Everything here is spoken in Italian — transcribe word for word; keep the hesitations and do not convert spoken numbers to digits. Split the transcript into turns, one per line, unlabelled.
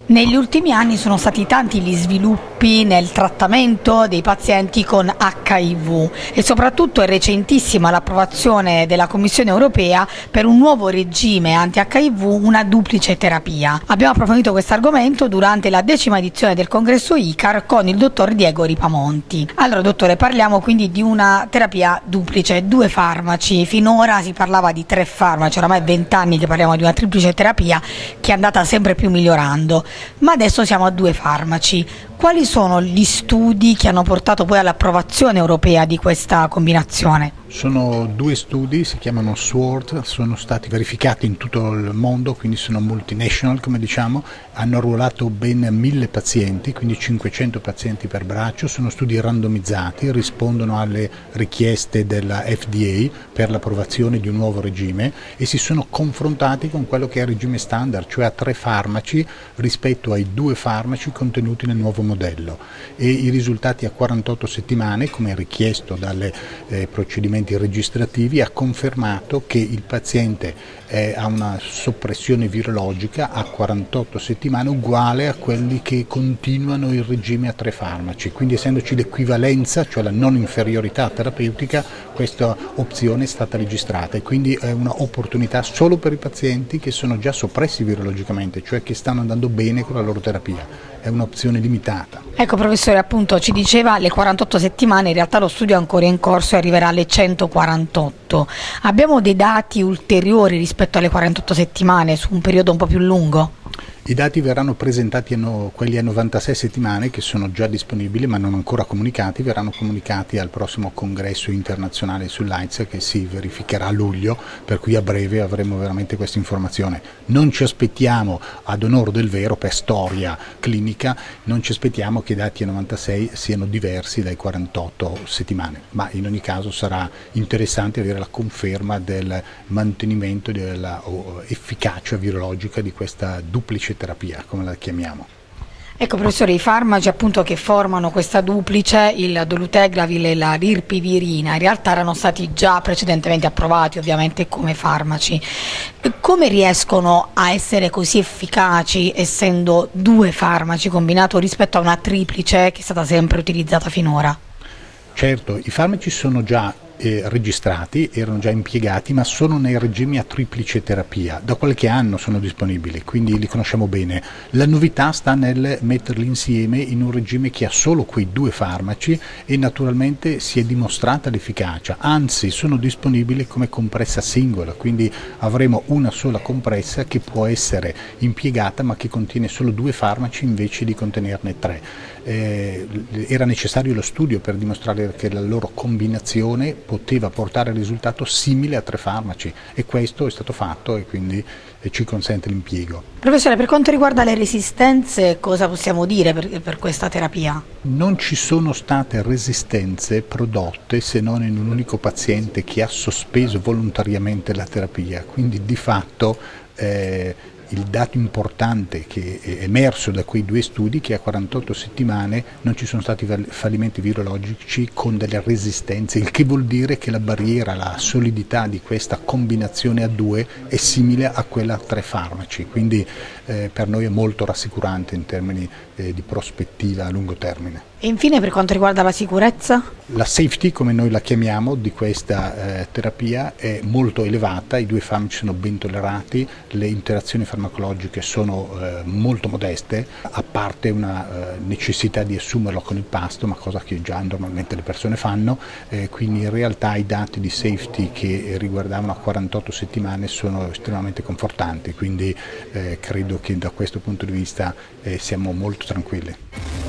Negli ultimi anni sono stati tanti gli sviluppi nel trattamento dei pazienti con acca i vu e soprattutto è recentissima l'approvazione della Commissione europea per un nuovo regime anti-acca i vu, una duplice terapia. Abbiamo approfondito questo argomento durante la decima edizione del congresso I C A R con il dottor Diego Ripamonti. Allora dottore, parliamo quindi di una terapia duplice, due farmaci. Finora si parlava di tre farmaci, oramai è vent'anni che parliamo di una triplice terapia che è andata sempre più migliorando. Ma adesso siamo a due farmaci. Quali sono gli studi che hanno portato poi all'approvazione europea di questa combinazione?
Sono due studi, si chiamano SWORD, sono stati verificati in tutto il mondo, quindi sono multinational come diciamo, hanno arruolato ben mille pazienti, quindi cinquecento pazienti per braccio, sono studi randomizzati, rispondono alle richieste della F D A per l'approvazione di un nuovo regime e si sono confrontati con quello che è il regime standard, cioè a tre farmaci rispetto ai due farmaci contenuti nel nuovo modello, e i risultati a quarantotto settimane, come richiesto dai eh, procedimenti registrativi, ha confermato che il paziente eh, ha una soppressione virologica a quarantotto settimane uguale a quelli che continuano il regime a tre farmaci, quindi essendoci l'equivalenza, cioè la non inferiorità terapeutica, questa opzione è stata registrata e quindi è un'opportunità solo per i pazienti che sono già soppressi virologicamente, cioè che stanno andando bene con la loro terapia. È un'opzione limitata.
Ecco professore, appunto ci diceva le quarantotto settimane, in realtà lo studio è ancora in corso e arriverà alle centoquarantotto. Abbiamo dei dati ulteriori rispetto alle quarantotto settimane su un periodo un po' più lungo?
I dati verranno presentati, a no, quelli a novantasei settimane che sono già disponibili ma non ancora comunicati, verranno comunicati al prossimo congresso internazionale sull'AIDS che si verificherà a luglio, per cui a breve avremo veramente questa informazione. Non ci aspettiamo, ad onore del vero, per storia clinica, non ci aspettiamo che i dati a novantasei siano diversi dai quarantotto settimane, ma in ogni caso sarà interessante avere la conferma del mantenimento dell'efficacia virologica di questa duplice terapia, come la chiamiamo.
Ecco professore, i farmaci appunto che formano questa duplice, il dolutegravir e la rilpivirina, in realtà erano stati già precedentemente approvati ovviamente come farmaci. Come riescono a essere così efficaci essendo due farmaci combinati rispetto a una triplice che è stata sempre utilizzata finora?
Certo, i farmaci sono già Eh, registrati, erano già impiegati, ma sono nei regimi a triplice terapia. Da qualche anno sono disponibili, quindi li conosciamo bene. La novità sta nel metterli insieme in un regime che ha solo quei due farmaci e naturalmente si è dimostrata l'efficacia, anzi sono disponibili come compressa singola, quindi avremo una sola compressa che può essere impiegata ma che contiene solo due farmaci invece di contenerne tre. Eh, era necessario lo studio per dimostrare che la loro combinazione poteva portare al risultato simile a tre farmaci e questo è stato fatto e quindi eh, ci consente l'impiego.
Professore, per quanto riguarda le resistenze, cosa possiamo dire per, per questa terapia?
Non ci sono state resistenze prodotte se non in un unico paziente che ha sospeso volontariamente la terapia, quindi di fatto eh, il dato importante che è emerso da quei due studi è che a quarantotto settimane non ci sono stati fallimenti virologici con delle resistenze, il che vuol dire che la barriera, la solidità di questa combinazione a due è simile a quella a tre farmaci, quindi eh, per noi è molto rassicurante in termini eh, di prospettiva a lungo termine.
E infine per quanto riguarda la sicurezza?
La safety, come noi la chiamiamo, di questa eh, terapia è molto elevata, i due farmaci sono ben tollerati, le interazioni farmacologiche sono eh, molto modeste, a parte una eh, necessità di assumerlo con il pasto, ma cosa che già normalmente le persone fanno, eh, quindi in realtà i dati di safety che riguardavano a quarantotto settimane sono estremamente confortanti, quindi eh, credo che da questo punto di vista eh, siamo molto tranquilli.